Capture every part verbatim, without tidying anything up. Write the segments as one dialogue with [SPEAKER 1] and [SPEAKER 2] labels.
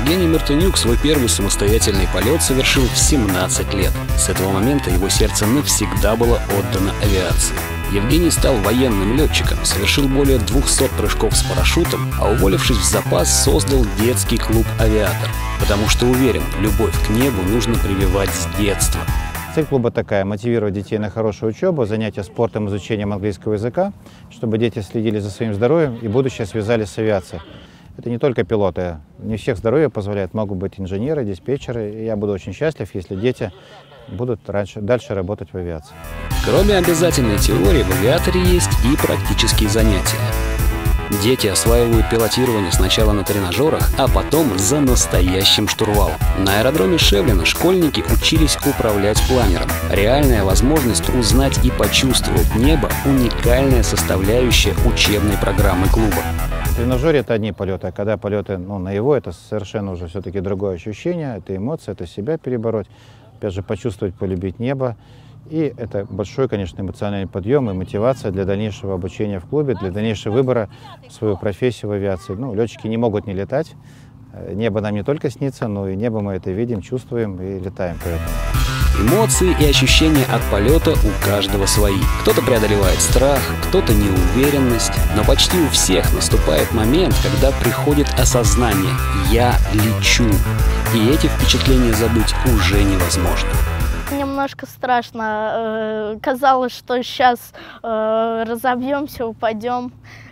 [SPEAKER 1] Евгений Мартынюк свой первый самостоятельный полет совершил в семнадцать лет. С этого момента его сердце навсегда было отдано авиации. Евгений стал военным летчиком, совершил более двухсот прыжков с парашютом, а уволившись в запас, создал детский клуб «Авиатор». Потому что уверен, любовь к небу нужно прививать с детства.
[SPEAKER 2] Цель клуба такая – мотивировать детей на хорошую учебу, занятия спортом, изучением английского языка, чтобы дети следили за своим здоровьем и будущее связали с авиацией. Это не только пилоты, не всех здоровье позволяет, могут быть инженеры, диспетчеры. И я буду очень счастлив, если дети будут раньше, дальше работать в авиации.
[SPEAKER 1] Кроме обязательной теории, в авиаторе есть и практические занятия. Дети осваивают пилотирование сначала на тренажерах, а потом за настоящим штурвалом. На аэродроме Шевлина школьники учились управлять планером. Реальная возможность узнать и почувствовать небо – уникальная составляющая учебной программы клуба.
[SPEAKER 2] В тренажере это одни полеты, а когда полеты ну, на его, это совершенно уже все-таки другое ощущение, это эмоции, это себя перебороть, опять же почувствовать, полюбить небо. И это большой, конечно, эмоциональный подъем и мотивация для дальнейшего обучения в клубе, для дальнейшего выбора в свою профессию в авиации. Ну, летчики не могут не летать. Небо нам не только снится, но и небо мы это видим, чувствуем и летаем поэтому.
[SPEAKER 1] Эмоции и ощущения от полета у каждого свои. Кто-то преодолевает страх, кто-то неуверенность, но почти у всех наступает момент, когда приходит осознание «я лечу», и эти впечатления забыть уже невозможно.
[SPEAKER 3] Немножко страшно. Казалось, что сейчас разобьемся, упадем.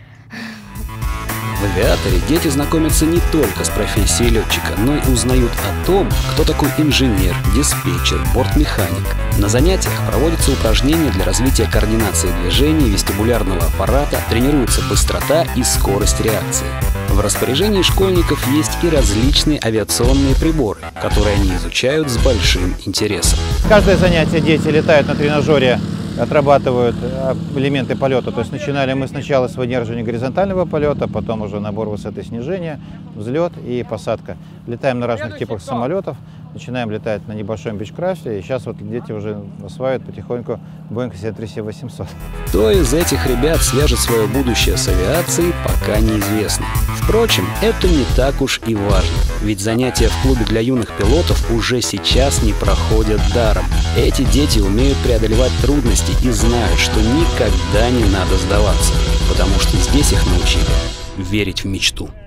[SPEAKER 1] В авиаторе дети знакомятся не только с профессией летчика, но и узнают о том, кто такой инженер, диспетчер, бортмеханик. На занятиях проводятся упражнения для развития координации движений, вестибулярного аппарата, тренируется быстрота и скорость реакции. В распоряжении школьников есть и различные авиационные приборы, которые они изучают с большим интересом.
[SPEAKER 2] Каждое занятие дети летают на тренажере, отрабатывают элементы полета. То есть начинали мы сначала с выдерживания горизонтального полета, потом уже набор высоты снижения, взлет и посадка. Летаем на разных типах самолетов, начинаем летать на небольшом бичкрафте, и сейчас вот дети уже осваивают потихоньку Боинг семь три семь восемьсот.
[SPEAKER 1] Кто из этих ребят свяжет свое будущее с авиацией, пока неизвестно. Впрочем, это не так уж и важно, ведь занятия в клубе для юных пилотов уже сейчас не проходят даром. Эти дети умеют преодолевать трудности и знают, что никогда не надо сдаваться, потому что здесь их научили верить в мечту.